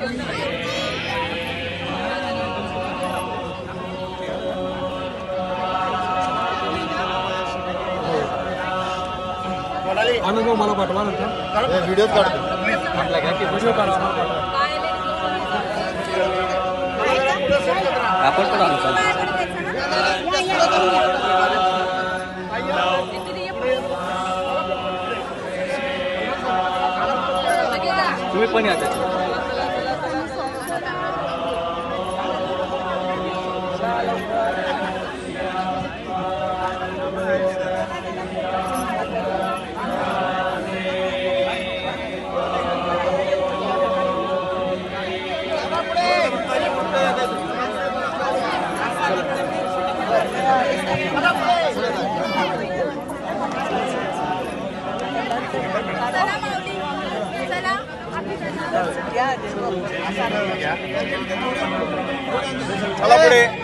अनुभव मला पाठवा नंतर व्हिडिओ काढतो म्हटलं का की व्हिडिओ काढा आपण पण आलो तुम्ही पण या चला पुढे